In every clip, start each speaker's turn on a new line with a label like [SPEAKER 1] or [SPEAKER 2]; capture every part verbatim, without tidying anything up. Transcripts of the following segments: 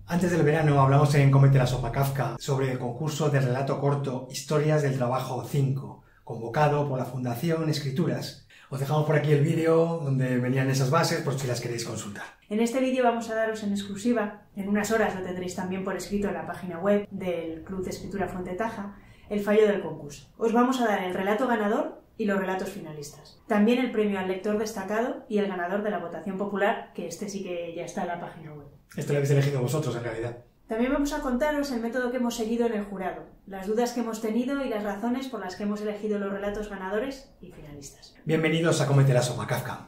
[SPEAKER 1] Antes del verano hablamos en Cómete la sopa Kafka sobre el concurso de relato corto Historias del Trabajo cinco, convocado por la Fundación Escrituras. Os dejamos por aquí el vídeo donde venían esas bases por si las queréis consultar.
[SPEAKER 2] En este vídeo vamos a daros en exclusiva, en unas horas lo tendréis también por escrito en la página web del Club de Escritura Fuente Taja, el fallo del concurso. Os vamos a dar el relato ganador y los relatos finalistas. También el premio al lector destacado y el ganador de la votación popular, que este sí que ya está en la página web.
[SPEAKER 1] Esto lo habéis elegido vosotros en realidad.
[SPEAKER 2] También vamos a contaros el método que hemos seguido en el jurado, las dudas que hemos tenido y las razones por las que hemos elegido los relatos ganadores y finalistas.
[SPEAKER 1] Bienvenidos a Cómete la sopa Kafka.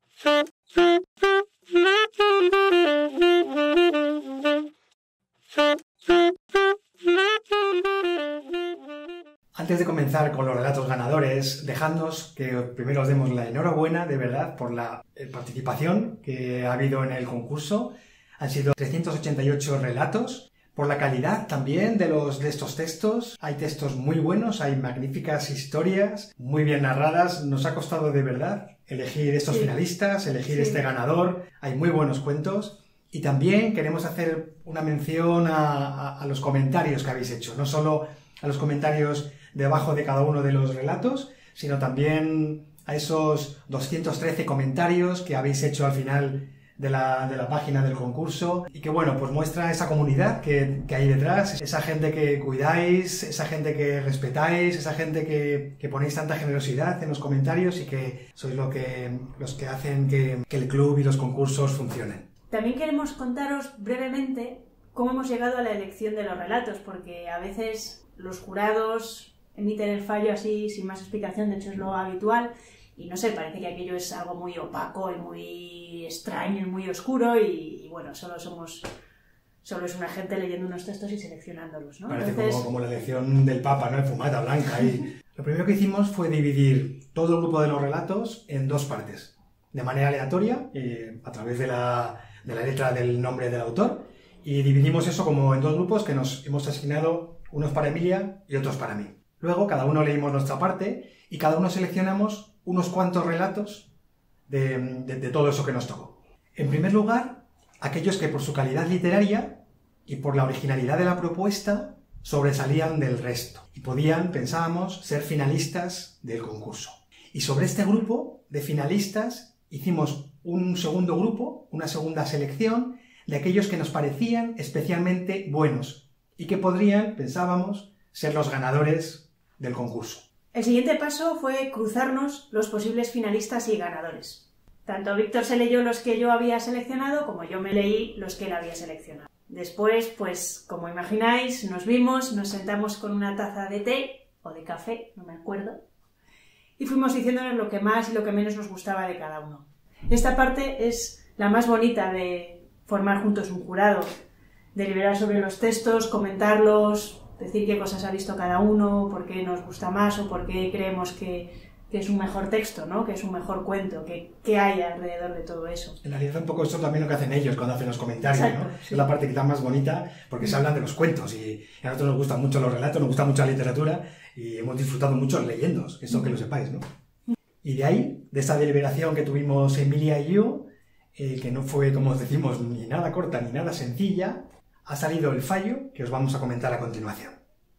[SPEAKER 1] Antes de comenzar con los relatos ganadores, dejadnos que primero os demos la enhorabuena, de verdad, por la participación que ha habido en el concurso. Han sido trescientos ochenta y ocho relatos, por la calidad también de, los, de estos textos. Hay textos muy buenos, hay magníficas historias, muy bien narradas. Nos ha costado de verdad elegir estos sí. finalistas, elegir sí. este ganador. Hay muy buenos cuentos. Y también queremos hacer una mención a, a, a los comentarios que habéis hecho, no solo a los comentarios debajo de cada uno de los relatos, sino también a esos doscientos trece comentarios que habéis hecho al final de la, de la página del concurso y que, bueno, pues muestra esa comunidad que, que hay detrás, esa gente que cuidáis, esa gente que respetáis, esa gente que, que ponéis tanta generosidad en los comentarios y que sois lo que, los que hacen que, que el club y los concursos funcionen.
[SPEAKER 2] También queremos contaros brevemente cómo hemos llegado a la elección de los relatos, porque a veces los jurados emiten el fallo así sin más explicación, de hecho es lo habitual, y no sé, parece que aquello es algo muy opaco y muy extraño y muy oscuro y, y bueno, solo somos solo es una gente leyendo unos textos y seleccionándolos, ¿no?
[SPEAKER 1] Parece
[SPEAKER 2] Entonces...
[SPEAKER 1] como, como la elección del Papa, ¿no? En fumata blanca. Y... Lo primero que hicimos fue dividir todo el grupo de los relatos en dos partes, de manera aleatoria, eh, a través de la, de la letra del nombre del autor, y dividimos eso como en dos grupos que nos hemos asignado, unos para Emilia y otros para mí. Luego cada uno leímos nuestra parte y cada uno seleccionamos unos cuantos relatos de, de, de todo eso que nos tocó. En primer lugar, aquellos que por su calidad literaria y por la originalidad de la propuesta sobresalían del resto y podían, pensábamos, ser finalistas del concurso. Y sobre este grupo de finalistas hicimos un segundo grupo, una segunda selección de aquellos que nos parecían especialmente buenos y que podrían, pensábamos, ser los ganadores del concurso.
[SPEAKER 2] El siguiente paso fue cruzarnos los posibles finalistas y ganadores. Tanto Víctor se leyó los que yo había seleccionado como yo me leí los que él había seleccionado. Después, pues, como imagináis, nos vimos, nos sentamos con una taza de té o de café, no me acuerdo, y fuimos diciéndonos lo que más y lo que menos nos gustaba de cada uno. Esta parte es la más bonita de formar juntos un jurado, deliberar sobre los textos, comentarlos, decir qué cosas ha visto cada uno, por qué nos gusta más o por qué creemos que, que es un mejor texto, ¿no? Que es un mejor cuento, que, que hay alrededor de todo eso.
[SPEAKER 1] En realidad un poco esto también lo que hacen ellos cuando hacen los comentarios,
[SPEAKER 2] Exacto,
[SPEAKER 1] ¿no?
[SPEAKER 2] Sí.
[SPEAKER 1] Es la parte quizás más bonita porque se hablan de los cuentos y a nosotros nos gustan mucho los relatos, nos gusta mucho la literatura y hemos disfrutado mucho leyéndolos, eso que lo sepáis, ¿no? Y de ahí, de esa deliberación que tuvimos Emilia y yo, eh, que no fue, como os decimos, ni nada corta ni nada sencilla, ha salido el fallo que os vamos a comentar a continuación.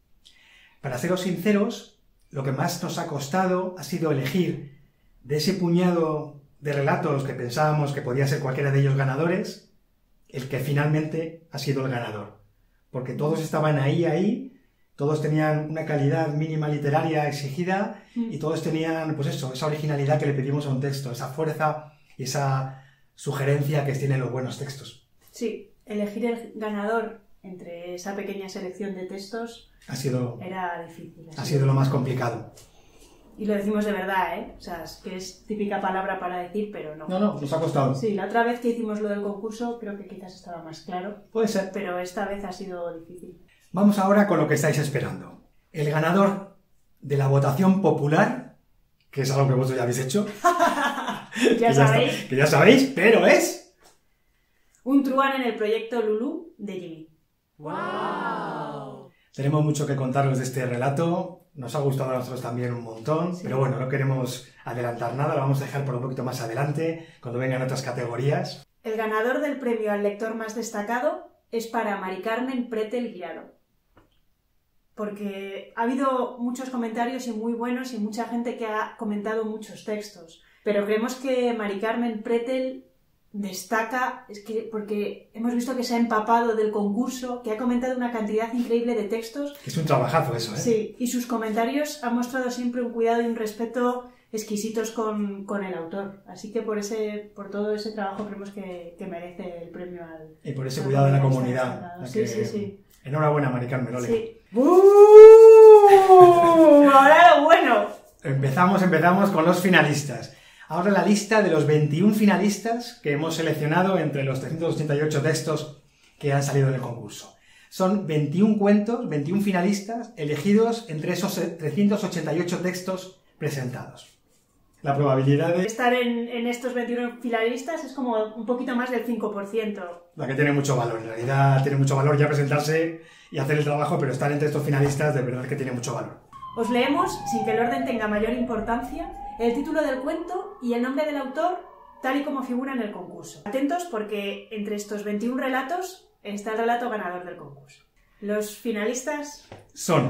[SPEAKER 1] Para seros sinceros, lo que más nos ha costado ha sido elegir de ese puñado de relatos que pensábamos que podía ser cualquiera de ellos ganadores, el que finalmente ha sido el ganador. Porque todos estaban ahí, ahí, todos tenían una calidad mínima literaria exigida y todos tenían, pues eso, esa originalidad que le pedimos a un texto, esa fuerza y esa sugerencia que tienen los buenos textos.
[SPEAKER 2] Sí, elegir el ganador entre esa pequeña selección de textos
[SPEAKER 1] ha sido,
[SPEAKER 2] era difícil.
[SPEAKER 1] Ha sido lo más complicado.
[SPEAKER 2] Y lo decimos de verdad, ¿eh? O sea, es que es típica palabra para decir, pero no.
[SPEAKER 1] No, no, nos ha costado.
[SPEAKER 2] Sí, la otra vez que hicimos lo del concurso creo que quizás estaba más claro.
[SPEAKER 1] Puede ser.
[SPEAKER 2] Pero esta vez ha sido difícil.
[SPEAKER 1] Vamos ahora con lo que estáis esperando. El ganador de la votación popular, que es algo que vosotros ya habéis hecho.
[SPEAKER 2] ya
[SPEAKER 1] que
[SPEAKER 2] sabéis.
[SPEAKER 1] Ya está, que ya sabéis, pero es...
[SPEAKER 2] Un truán en el proyecto Lulú de Jimmy.
[SPEAKER 1] ¡Wow! Tenemos mucho que contaros de este relato. Nos ha gustado a nosotros también un montón, sí. Pero bueno, no queremos adelantar nada, lo vamos a dejar por un poquito más adelante, cuando vengan otras categorías.
[SPEAKER 2] El ganador del premio al lector más destacado es para Mari Carmen Pretel Guirado. Porque ha habido muchos comentarios y muy buenos y mucha gente que ha comentado muchos textos. Pero creemos que Mari Carmen Pretel destaca, es que porque hemos visto que se ha empapado del concurso, que ha comentado una cantidad increíble de textos.
[SPEAKER 1] Es un trabajazo eso, ¿eh?
[SPEAKER 2] Sí, y sus comentarios han mostrado siempre un cuidado y un respeto exquisitos con, con el autor. Así que por ese por todo ese trabajo creemos que, que merece el premio al...
[SPEAKER 1] Y por ese cuidado de la comunidad.
[SPEAKER 2] Sí,
[SPEAKER 1] que...
[SPEAKER 2] sí, sí.
[SPEAKER 1] Enhorabuena, Mari Carmen, ole.
[SPEAKER 2] Sí. ¡Uh! Ahora lo bueno.
[SPEAKER 1] Empezamos, empezamos con los finalistas. Ahora la lista de los veintiún finalistas que hemos seleccionado entre los trescientos ochenta y ocho textos que han salido del concurso. Son veintiún cuentos, veintiún finalistas elegidos entre esos trescientos ochenta y ocho textos presentados. La probabilidad de
[SPEAKER 2] estar en, en estos veintiún finalistas es como un poquito más del cinco por ciento.
[SPEAKER 1] La que tiene mucho valor. En realidad tiene mucho valor ya presentarse y hacer el trabajo, pero estar entre estos finalistas de verdad que tiene mucho valor.
[SPEAKER 2] Os leemos, sin que el orden tenga mayor importancia, el título del cuento y el nombre del autor tal y como figura en el concurso. Atentos porque entre estos veintiún relatos está el relato ganador del concurso. Los finalistas
[SPEAKER 1] son...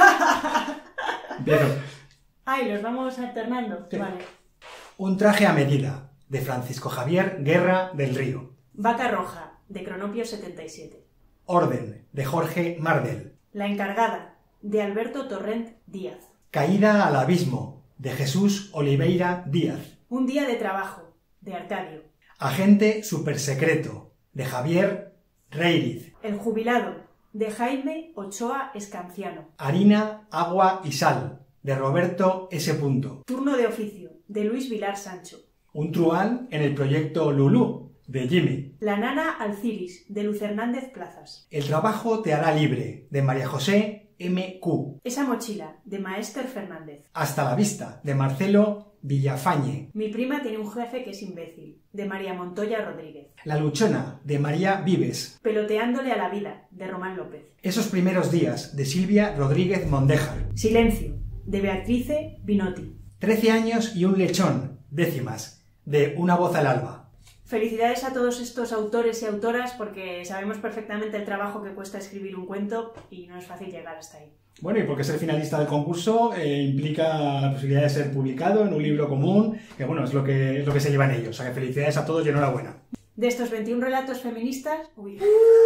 [SPEAKER 1] Empiezo.
[SPEAKER 2] Ay, los vamos alternando.
[SPEAKER 1] Sí.
[SPEAKER 2] Vale.
[SPEAKER 1] Un traje a medida, de Francisco Javier Guerra del Río.
[SPEAKER 2] Vaca roja, de Cronopio setenta y siete.
[SPEAKER 1] Orden, de Jorge Mardel.
[SPEAKER 2] La encargada, de Alberto Torrent Díaz.
[SPEAKER 1] Caída al abismo, de Jesús Oliveira Díaz.
[SPEAKER 2] Un día de trabajo, de Arcadio.
[SPEAKER 1] Agente supersecreto, de Javier Reiriz.
[SPEAKER 2] El jubilado, de Jaime Ochoa Escanciano.
[SPEAKER 1] Harina, agua y sal, de Roberto S.
[SPEAKER 2] Turno de oficio, de Luis Vilar Sancho.
[SPEAKER 1] Un truán en el proyecto Lulú, de Jimmy.
[SPEAKER 2] La nana Alciris, de Luz Hernández Plazas.
[SPEAKER 1] El trabajo te hará libre, de María José M Q.
[SPEAKER 2] Esa mochila, de Maester Fernández.
[SPEAKER 1] Hasta la vista, de Marcelo Villafañe.
[SPEAKER 2] Mi prima tiene un jefe que es imbécil, de María Montoya Rodríguez.
[SPEAKER 1] La luchona, de María Vives.
[SPEAKER 2] Peloteándole a la vida, de Román López.
[SPEAKER 1] Esos primeros días, de Silvia Rodríguez Mondéjar.
[SPEAKER 2] Silencio, de Beatrice Binotti.
[SPEAKER 1] Trece años y un lechón, décimas, de Una voz al alba.
[SPEAKER 2] Felicidades a todos estos autores y autoras porque sabemos perfectamente el trabajo que cuesta escribir un cuento y no es fácil llegar hasta ahí.
[SPEAKER 1] Bueno, y porque ser finalista del concurso eh, implica la posibilidad de ser publicado en un libro común, que bueno, es lo que, es lo que se llevan ellos. O sea que felicidades a todos y enhorabuena.
[SPEAKER 2] De estos veintiún relatos feministas... Uy.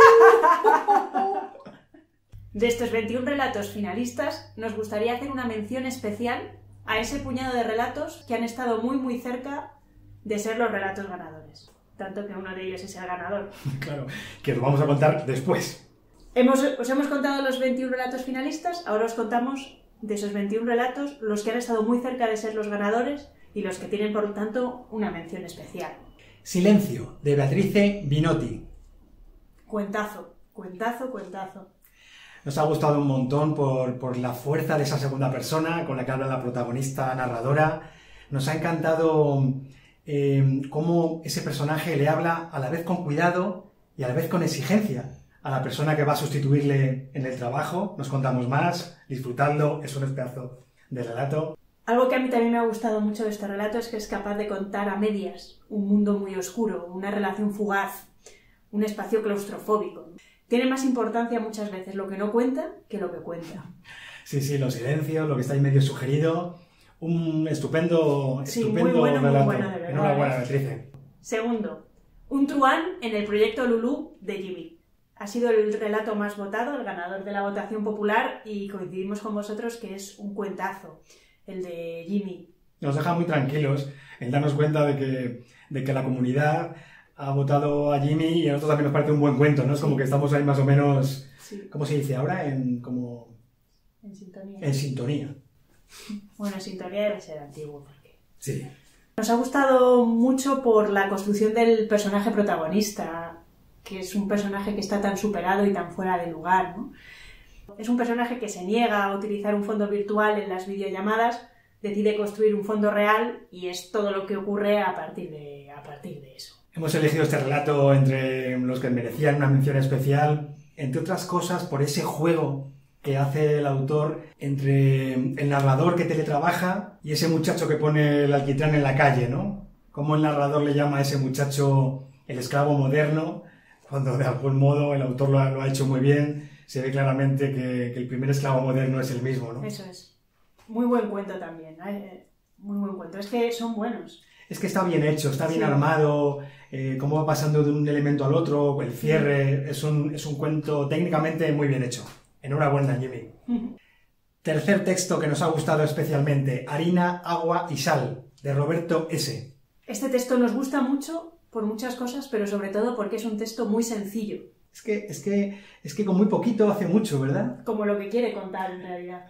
[SPEAKER 2] De estos veintiún relatos finalistas, nos gustaría hacer una mención especial a ese puñado de relatos que han estado muy muy cerca de ser los relatos ganadores. Tanto que uno de ellos es el ganador.
[SPEAKER 1] Claro, que lo vamos a contar después.
[SPEAKER 2] Hemos, os hemos contado los veintiún relatos finalistas, ahora os contamos de esos veintiún relatos los que han estado muy cerca de ser los ganadores y los que tienen, por lo tanto, una mención especial.
[SPEAKER 1] Silencio, de Beatrice Binotti.
[SPEAKER 2] Cuentazo, cuentazo, cuentazo.
[SPEAKER 1] Nos ha gustado un montón por, por la fuerza de esa segunda persona con la que habla la protagonista narradora. Nos ha encantado eh, cómo ese personaje le habla a la vez con cuidado y a la vez con exigencia a la persona que va a sustituirle en el trabajo. Nos contamos más, disfrutando, es un pedazo de relato.
[SPEAKER 2] Algo que a mí también me ha gustado mucho de este relato es que es capaz de contar a medias un mundo muy oscuro, una relación fugaz, un espacio claustrofóbico. Tiene más importancia muchas veces lo que no cuenta que lo que cuenta.
[SPEAKER 1] Sí, sí, los silencios, lo que está ahí medio sugerido. Un estupendo,
[SPEAKER 2] sí,
[SPEAKER 1] estupendo
[SPEAKER 2] muy bueno,
[SPEAKER 1] relato.
[SPEAKER 2] Muy bueno, de verdad.
[SPEAKER 1] Enhorabuena, Beatrice.
[SPEAKER 2] Segundo, un truán en el proyecto Lulú de Jimmy. Ha sido el relato más votado, el ganador de la votación popular, y coincidimos con vosotros que es un cuentazo, el de Jimmy.
[SPEAKER 1] Nos deja muy tranquilos en darnos cuenta de que, de que la comunidad ha votado a Jimmy y a nosotros también nos parece un buen cuento, ¿no? Es sí. Como que estamos ahí más o menos, sí. ¿Cómo se dice ahora? En, como...
[SPEAKER 2] en sintonía.
[SPEAKER 1] En sintonía.
[SPEAKER 2] Bueno, sintonía debe ser antiguo. Porque...
[SPEAKER 1] Sí.
[SPEAKER 2] Nos ha gustado mucho por la construcción del personaje protagonista, que es un personaje que está tan superado y tan fuera de lugar, ¿no? Es un personaje que se niega a utilizar un fondo virtual en las videollamadas, decide construir un fondo real y es todo lo que ocurre a partir de, a partir de eso.
[SPEAKER 1] Hemos elegido este relato entre los que merecían una mención especial, entre otras cosas por ese juego que hace el autor entre el narrador que teletrabaja y ese muchacho que pone el alquitrán en la calle, ¿no? Cómo el narrador le llama a ese muchacho el esclavo moderno, cuando de algún modo el autor lo ha, lo ha hecho muy bien, se ve claramente que, que el primer esclavo moderno es el mismo, ¿no?
[SPEAKER 2] Eso es. Muy buen cuento también, ¿eh? Muy buen cuento. Es que son buenos.
[SPEAKER 1] Es que está bien hecho, está bien
[SPEAKER 2] Sí.
[SPEAKER 1] armado, eh, cómo va pasando de un elemento al otro, el cierre, es un, es un cuento técnicamente muy bien hecho. Enhorabuena, Jimmy.
[SPEAKER 2] Uh-huh.
[SPEAKER 1] Tercer texto que nos ha gustado especialmente, Harina, agua y sal, de Roberto S.
[SPEAKER 2] Este texto nos gusta mucho por muchas cosas, pero sobre todo porque es un texto muy sencillo.
[SPEAKER 1] Es que, es que, es que con muy poquito hace mucho, ¿verdad?
[SPEAKER 2] Como lo que quiere contar en realidad.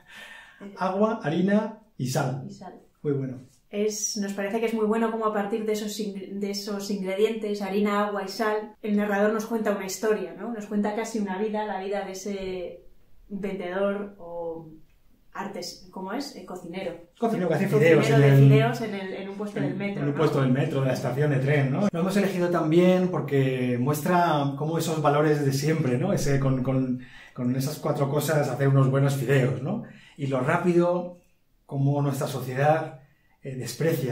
[SPEAKER 1] Agua, harina y sal.
[SPEAKER 2] Y sal.
[SPEAKER 1] Muy bueno.
[SPEAKER 2] Es, nos parece que es muy bueno como a partir de esos, de esos ingredientes, harina, agua y sal, el narrador nos cuenta una historia, ¿no? Nos cuenta casi una vida, la vida de ese vendedor o artes, ¿cómo es? Eh, cocinero.
[SPEAKER 1] Cocinero que hace fideos,
[SPEAKER 2] Cocinero
[SPEAKER 1] en,
[SPEAKER 2] de
[SPEAKER 1] el,
[SPEAKER 2] fideos en, el, en un puesto
[SPEAKER 1] en,
[SPEAKER 2] del metro.
[SPEAKER 1] en un
[SPEAKER 2] ¿no?
[SPEAKER 1] puesto del metro, de la estación de tren, ¿no? Lo hemos elegido también porque muestra cómo esos valores de siempre, ¿no? Ese, con, con, con esas cuatro cosas hacer unos buenos fideos, ¿no? Y lo rápido, como nuestra sociedad eh, desprecia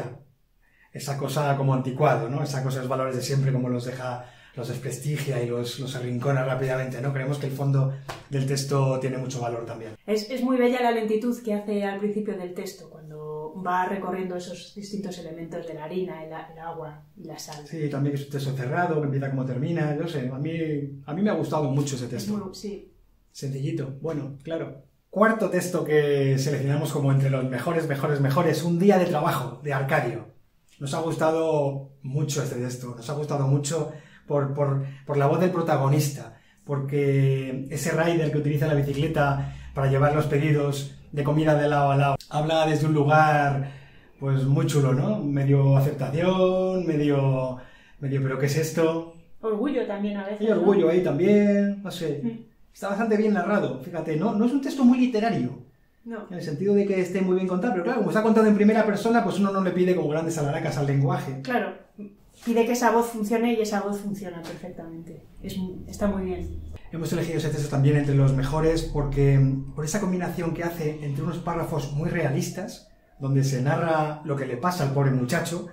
[SPEAKER 1] esa cosa como anticuado, ¿no? Esa cosa, esos valores de siempre, como los deja, los desprestigia y los, los arrincona rápidamente, ¿no? Creemos que el fondo del texto tiene mucho valor también.
[SPEAKER 2] Es, es muy bella la lentitud que hace al principio del texto, cuando va recorriendo esos distintos elementos de la harina, el, el agua y la sal.
[SPEAKER 1] Sí, también que es un texto cerrado, que empieza como termina, yo sé, a mí, a mí me ha gustado mucho ese texto.
[SPEAKER 2] Es muy, sí.
[SPEAKER 1] Sencillito, bueno, claro. Cuarto texto que seleccionamos como entre los mejores, mejores, mejores, Un día de trabajo, de Arcadio. Nos ha gustado mucho este texto, nos ha gustado mucho por, por, por la voz del protagonista, porque ese rider que utiliza la bicicleta para llevar los pedidos de comida de lado a lado, habla desde un lugar pues muy chulo, ¿no? Medio aceptación, medio, medio ¿pero qué es esto?
[SPEAKER 2] Orgullo también a veces.
[SPEAKER 1] Hay orgullo, ¿no? Ahí también, no sé.
[SPEAKER 2] Mm.
[SPEAKER 1] Está bastante bien narrado, fíjate, no, no es un texto muy literario,
[SPEAKER 2] No.
[SPEAKER 1] en el sentido de que esté muy bien contado, pero claro, como está contado en primera persona, pues uno no le pide como grandes alaracas al lenguaje.
[SPEAKER 2] Claro, pide que esa voz funcione y esa voz funciona perfectamente. Es, está muy bien.
[SPEAKER 1] Hemos elegido ese texto también entre los mejores porque por esa combinación que hace entre unos párrafos muy realistas, donde se narra lo que le pasa al pobre muchacho,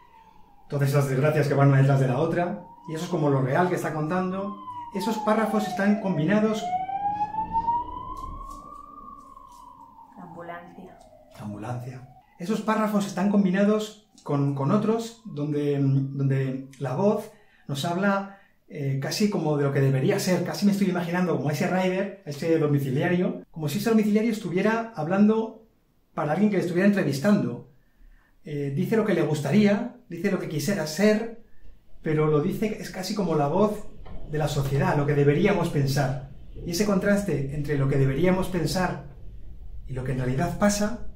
[SPEAKER 1] todas esas desgracias que van una detrás de la otra, y eso es como lo real que está contando. Esos párrafos están combinados...
[SPEAKER 2] Ambulancia.
[SPEAKER 1] Ambulancia. Esos párrafos están combinados con, con otros donde, donde la voz nos habla eh, casi como de lo que debería ser. Casi me estoy imaginando como ese rider, ese domiciliario, como si ese domiciliario estuviera hablando para alguien que le estuviera entrevistando. Eh, dice lo que le gustaría, dice lo que quisiera ser, pero lo dice, es casi como la voz de la sociedad, lo que deberíamos pensar. Y ese contraste entre lo que deberíamos pensar y lo que en realidad pasa,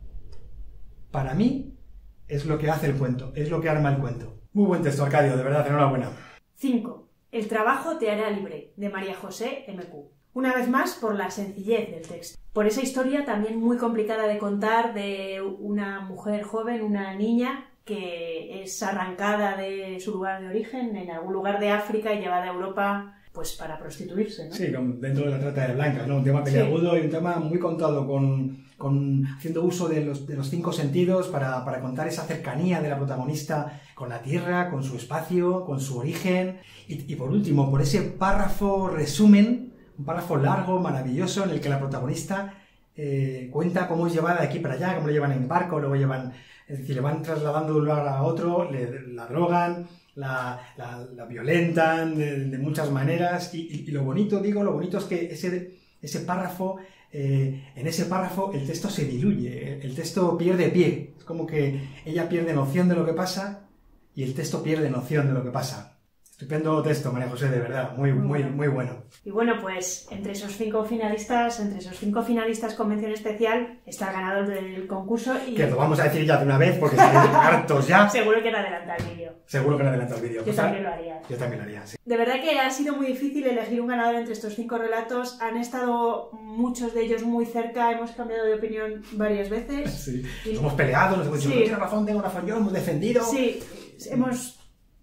[SPEAKER 1] para mí, es lo que hace el cuento, es lo que arma el cuento. Muy buen texto, Arcadio, de verdad, enhorabuena.
[SPEAKER 2] cinco. El trabajo te hará libre, de María José M Q. Una vez más, por la sencillez del texto. Por esa historia también muy complicada de contar de una mujer joven, una niña, que es arrancada de su lugar de origen, en algún lugar de África, y llevada a Europa pues para prostituirse, ¿no?
[SPEAKER 1] Sí, dentro de la trata de blancas, ¿no? Un tema peliagudo, sí. Y un tema muy contado, con, con haciendo uso de los, de los cinco sentidos para, para contar esa cercanía de la protagonista con la tierra, con su espacio, con su origen. Y, y por último, por ese párrafo resumen, un párrafo largo, maravilloso, en el que la protagonista eh, cuenta cómo es llevada de aquí para allá, cómo lo llevan en barco, luego llevan, es decir, le van trasladando de un lugar a otro, le, la drogan, La, la, la violentan de, de muchas maneras y, y, y lo bonito, digo, lo bonito es que ese, ese párrafo, eh, en ese párrafo el texto se diluye, el, el texto pierde pie, es como que ella pierde noción de lo que pasa y el texto pierde noción de lo que pasa. Estupendo texto, María José, de verdad, muy, muy, muy, muy bueno.
[SPEAKER 2] Y bueno, pues entre esos cinco finalistas, entre esos cinco finalistas con mención especial, está el ganador del concurso y...
[SPEAKER 1] Que lo vamos a decir ya de una vez porque estamos hartos ya.
[SPEAKER 2] Seguro que no adelanta el vídeo.
[SPEAKER 1] Seguro que no adelanta el vídeo.
[SPEAKER 2] Yo
[SPEAKER 1] pues,
[SPEAKER 2] también lo haría.
[SPEAKER 1] Yo también lo haría, sí.
[SPEAKER 2] De verdad que ha sido muy difícil elegir un ganador entre estos cinco relatos. Han estado muchos de ellos muy cerca, hemos cambiado de opinión varias veces.
[SPEAKER 1] Sí,
[SPEAKER 2] y...
[SPEAKER 1] nos hemos peleado, nos hemos dicho,
[SPEAKER 2] sí.
[SPEAKER 1] no tienes razón, tengo razón yo, hemos defendido.
[SPEAKER 2] Sí, hemos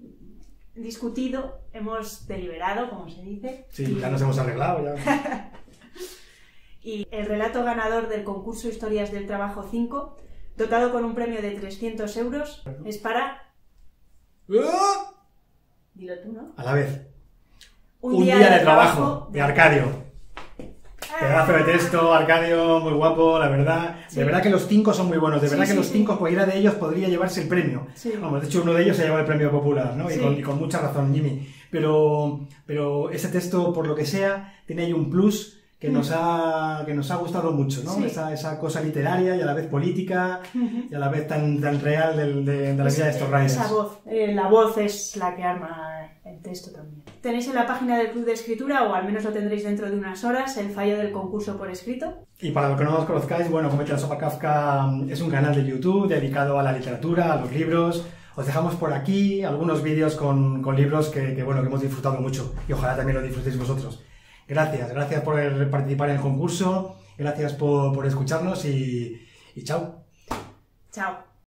[SPEAKER 2] discutido, hemos deliberado, como se dice.
[SPEAKER 1] Sí,
[SPEAKER 2] y...
[SPEAKER 1] ya nos hemos arreglado, ya.
[SPEAKER 2] Y el relato ganador del concurso Historias del Trabajo cinco, dotado con un premio de trescientos euros, es para...
[SPEAKER 1] ¡Oh!
[SPEAKER 2] Dilo tú, ¿no?
[SPEAKER 1] A la vez.
[SPEAKER 2] Un,
[SPEAKER 1] Un
[SPEAKER 2] día,
[SPEAKER 1] día,
[SPEAKER 2] de,
[SPEAKER 1] de
[SPEAKER 2] trabajo,
[SPEAKER 1] trabajo, de Arcadio. Pedazo de texto, Arcadio, muy guapo, la verdad.
[SPEAKER 2] Sí.
[SPEAKER 1] De verdad que los cinco son muy buenos. De
[SPEAKER 2] Sí,
[SPEAKER 1] verdad
[SPEAKER 2] sí,
[SPEAKER 1] que los
[SPEAKER 2] sí.
[SPEAKER 1] cinco, cualquiera de ellos podría llevarse el premio.
[SPEAKER 2] Sí.
[SPEAKER 1] Vamos, de hecho, uno de ellos se lleva el premio popular, ¿no?
[SPEAKER 2] Sí.
[SPEAKER 1] Y, con, y con mucha razón, Jimmy. Pero, pero ese texto, por lo que sea, tiene ahí un plus que,
[SPEAKER 2] Mm.
[SPEAKER 1] nos, ha, que nos ha gustado mucho, ¿no?
[SPEAKER 2] Sí.
[SPEAKER 1] Esa, esa cosa literaria y a la vez política
[SPEAKER 2] Ujú.
[SPEAKER 1] y a la vez tan, tan real del- de, de la vida de estos riders.
[SPEAKER 2] Esa voz, eh, la voz es la que arma el texto también. Tenéis en la página del Club de Escritura, o al menos lo tendréis dentro de unas horas, el fallo del concurso por escrito.
[SPEAKER 1] Y para los que no nos conozcáis, bueno, Comete la Sopa Kafka es un canal de YouTube dedicado a la literatura, a los libros. Os dejamos por aquí algunos vídeos con, con libros que, que, bueno, que hemos disfrutado mucho y ojalá también lo disfrutéis vosotros. Gracias, gracias por participar en el concurso, gracias por, por escucharnos y, y chao.
[SPEAKER 2] Chao.